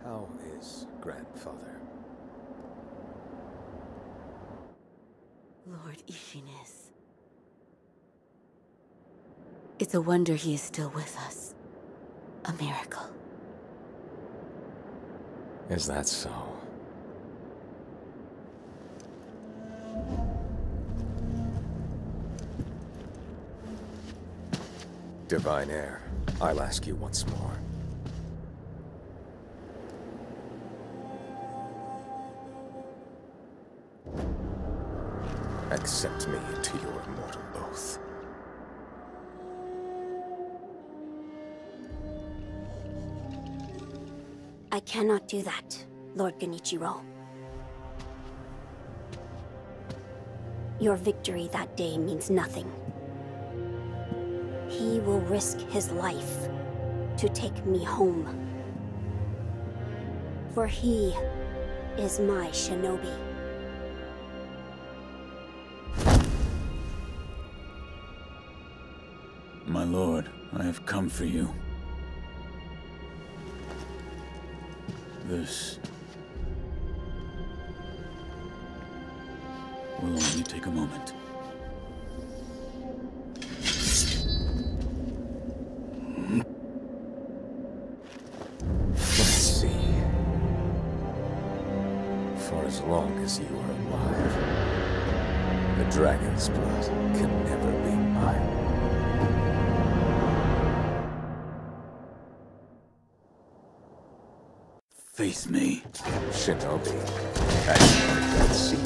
How is grandfather? Lord Ishinis. It's a wonder he is still with us. A miracle. Is that so? Divine Heir, I'll ask you once more. Accept me into your immortal oath. I cannot do that, Lord Genichiro. Your victory that day means nothing. He will risk his life to take me home. For he is my shinobi. My lord, I have come for you. This will only take a moment. Let's see. For as long as you are alive, the dragon's blood can never be mine. Face me. Shinobi, I see.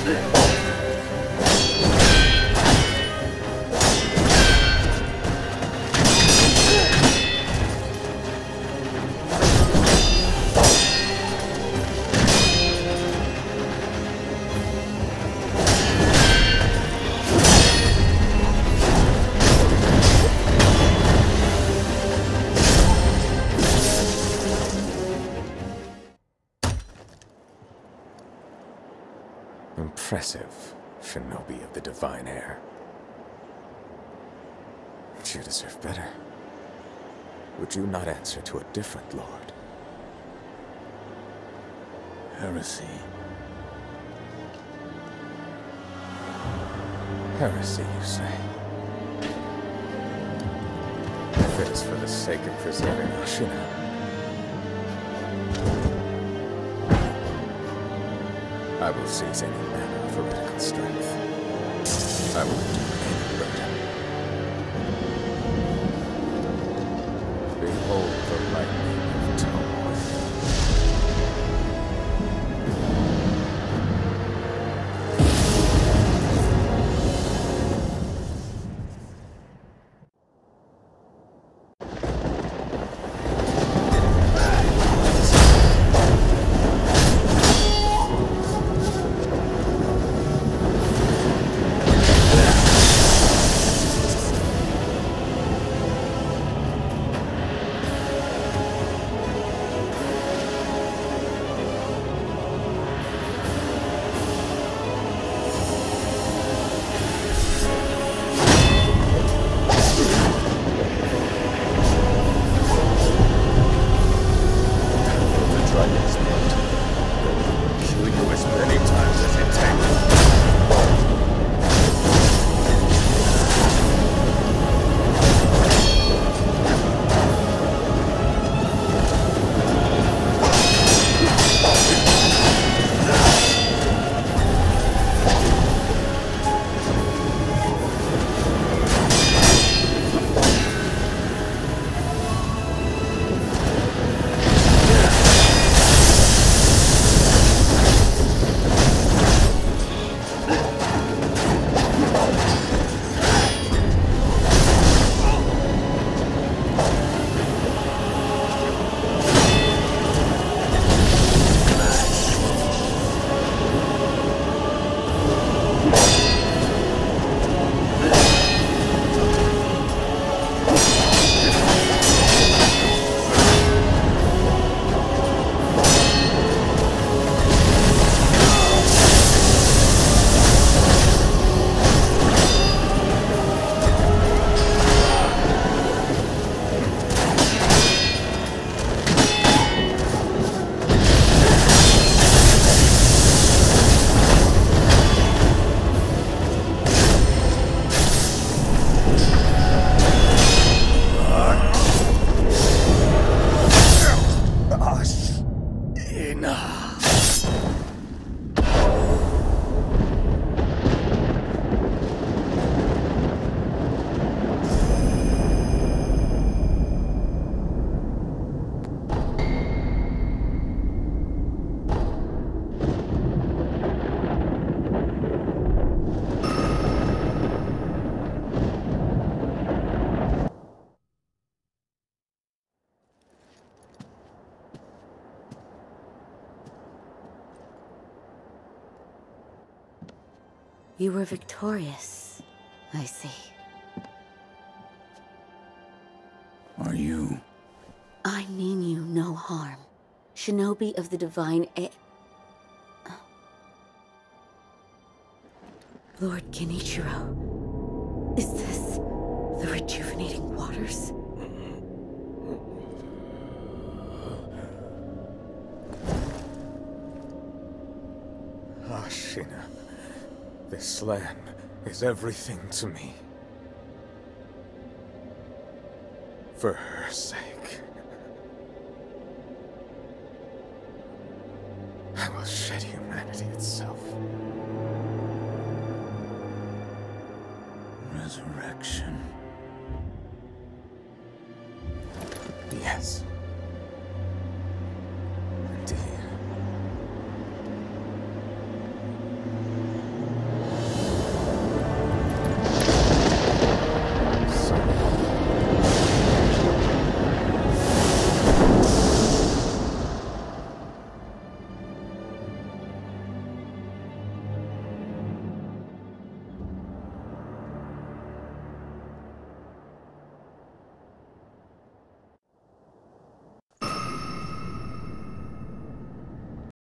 Impressive, Shinobi of the Divine Heir. But you deserve better. Would you not answer to a different lord? Heresy. Heresy, you say? If it is for the sake of preserving Ashina, I will seize any manner of heretical strength. I will endure any burden. Behold the lightning of Tomoe. You were victorious, I see. Are you? I mean you no harm. Shinobi of the Divine Lord Genichiro, is this the rejuvenating waters? Ashina, this land is everything to me. For her sake, I will shed humanity itself. Resurrection. Yes.